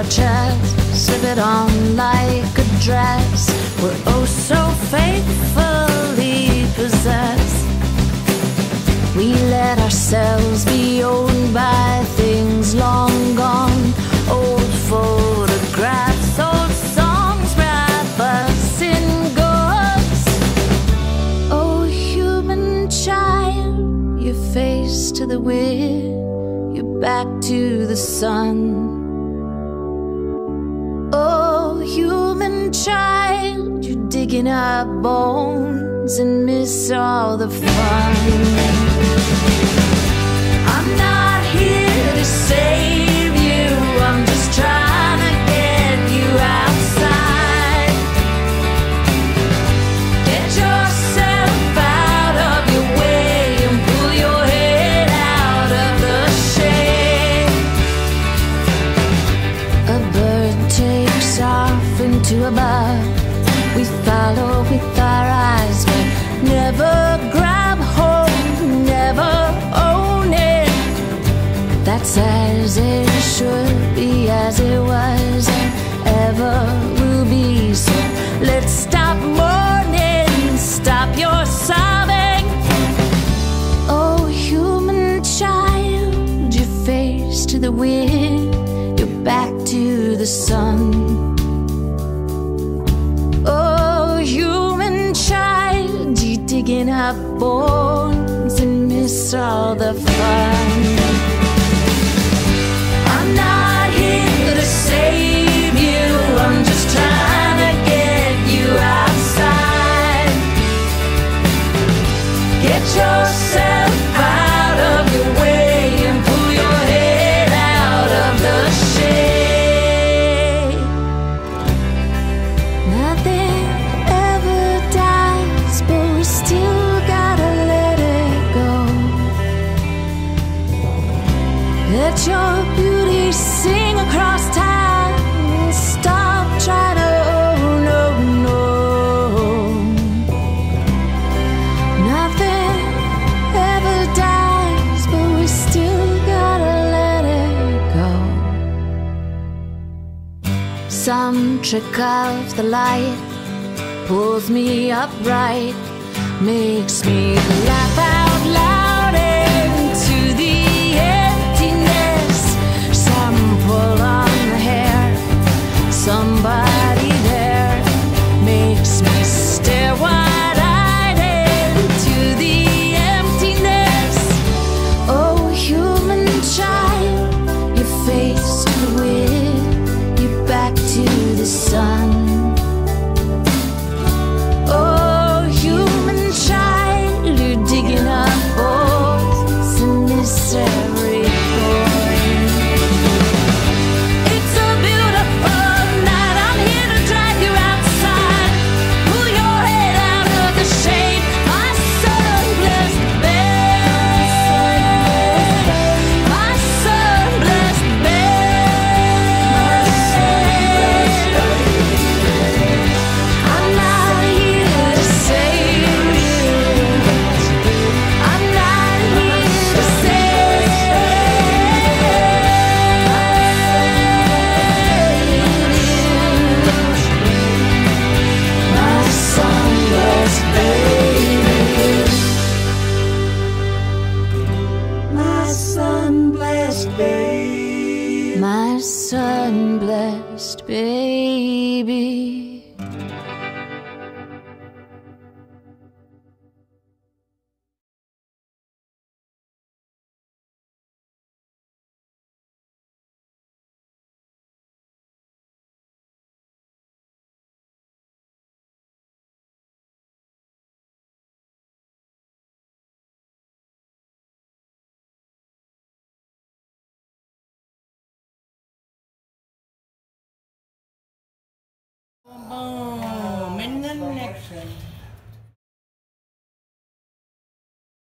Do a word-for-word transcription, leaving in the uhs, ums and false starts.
our chest, slip it on like a dress. We're oh so faithfully possessed. We let ourselves be owned by things long gone. Old photographs, old songs wrap us in gauze. Oh, human child, your face to the wind, your back to the sun. Oh, human child, you're digging up bones and miss all the fun. I'm not here to save you, I'm just trying to get you outside. Get yourself out of your way and pull your head out of the shade. A bird takes off into a bud. We follow with our eyes, but never grab hold, never own it. That's as it should be, as it was, and ever will be. So let's stop mourning, stop your sobbing. Oh, human child, your face to the wind, your back to the sun. Oh, human child, you're digging up bones and miss all the fun. I'm not here to save you, I'm just trying to get you outside. Get yourself out of your way and pull your head out of the shade. Nothing ever dies, but we still gotta let it go. Let your beauty sing across time and stop trying to, oh no, no. Nothing ever dies, but we still gotta let it go. Some trick of the light pulls me upright, makes me laugh out loud into the emptiness. Some pull on the hair, somebody there makes me stare wide-eyed into the emptiness. Oh, human child, your face to the wind, your back to the sun. Oh, human child, you're digging up bones and miss every point. It's a beautiful night, I'm here to drive you outside. Pull your head out of the shade, my sun-blessed babe. My sun-blessed babe. I'm not here to save you, I'm not here to save you. My sun-blessed baby, my sun-blessed baby, my sun-blessed baby. Boom, in the next one.